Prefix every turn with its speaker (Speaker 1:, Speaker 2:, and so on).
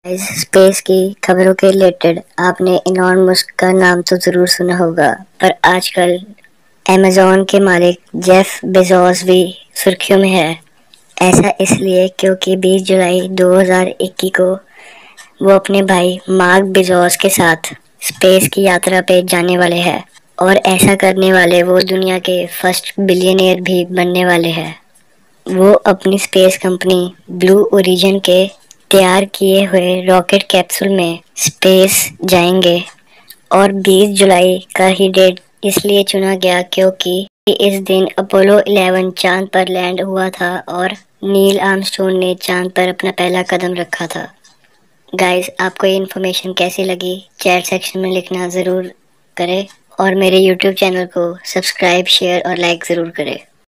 Speaker 1: Space की खबरों के रिलेटेड आपने इलॉन मस्क का नाम तो ज़रूर सुना होगा, पर आजकल अमेज़न के मालिक जेफ बेजोस भी सुर्खियों में है। ऐसा इसलिए क्योंकि 20 जुलाई 2021 को वो अपने भाई मार्क बेजोस के साथ स्पेस की यात्रा पे जाने वाले हैं और ऐसा करने वाले वो दुनिया के फर्स्ट बिलियनियर भी बनने वाले हैं। वो अपनी स्पेस कंपनी ब्लू ओरिजिन के तैयार किए हुए रॉकेट कैप्सूल में स्पेस जाएंगे और 20 जुलाई का ही डेट इसलिए चुना गया क्योंकि इस दिन अपोलो 11 चांद पर लैंड हुआ था और नील आर्मस्ट्रॉन्ग ने चांद पर अपना पहला कदम रखा था। गाइस, आपको ये इन्फॉर्मेशन कैसी लगी चैट सेक्शन में लिखना ज़रूर करें और मेरे यूट्यूब चैनल को सब्सक्राइब, शेयर और लाइक ज़रूर करें।